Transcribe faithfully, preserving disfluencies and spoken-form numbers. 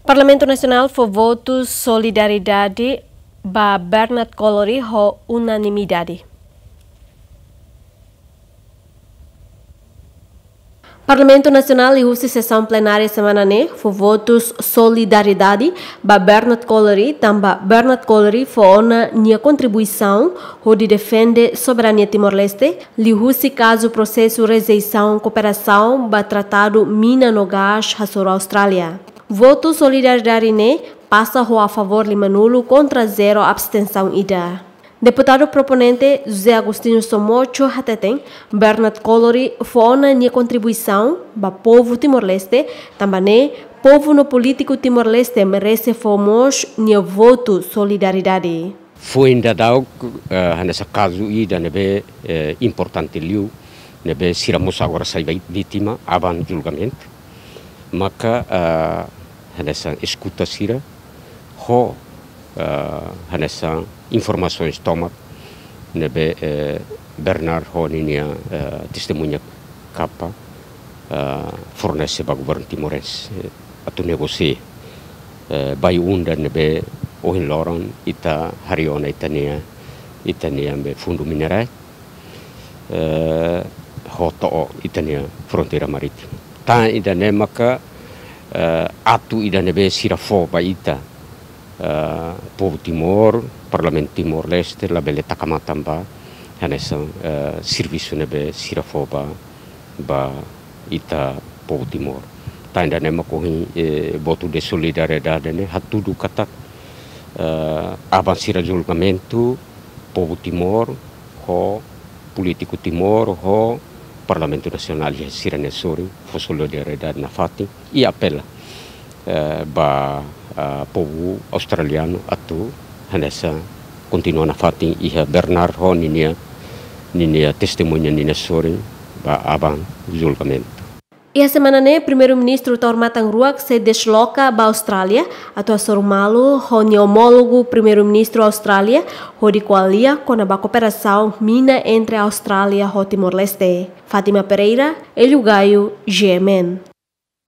Parlamento Nacional foi voto solidariedade ba Bernard Collori ho unanimidade. Parlamento Nacional e usa sessão plenária semana né foi votos solidariedade ba Bernard Collori tamba Bernard Collori foi uma minha contribuição onde defende soberania Timor-Leste li usa caso processo rejeição cooperação ba tratado mina no gás hasor Austrália. Voto solidariedade né passa a favor limanulo contra zero abstenção ida. Deputado proponente José Agostinho Somocho Hateten, Bernard Collori foi uma contribuição para o povo Timor-Leste, também povo no político Timor-Leste merece fomos um voto solidariedade. Foi ainda dado uh, nesse caso ida nebe uh, importante liu nebe siramos agora sai vítima avan julgamento, maka uh, nessa escuta sira ho uh, nessa informações toma nebe uh, Bernard ho ninia uh, testemunha capa uh, fornece para o governo timorense uh, atu negocie uh, bai unda nebe ohin loron ita hariona itania itania be fundo minerai uh, ho to itania fronteira maritima ta ida ne maka uh, atu ida nebe sirafo ba ita uh, povo Timor Parlamento Timor-Leste la bele takamatamba hanessa uh, serviço nebe sirafo ba ba ita povo Timor ta ida ne makohi eh, voto de solidariedade ne hatudu katak uh, avansira julgamento povo Timor ho político Timor ho Parlamento Nacional e sirane sori fo solidariedade na fati e apela uh, ba uh, povo australiano atu hanessa continua na fati e Bernard ho ninia ninia testemunha ninia sori ba aban julgamento. E a semana né, primeiro-ministro Taurmatang Ruak se desloca para a Austrália, atua sormalo, o homólogo primeiro-ministro Austrália, onde coalia com a cooperação mina entre a Austrália e Timor-Leste. Fátima Pereira, Elio Gaio, G M N.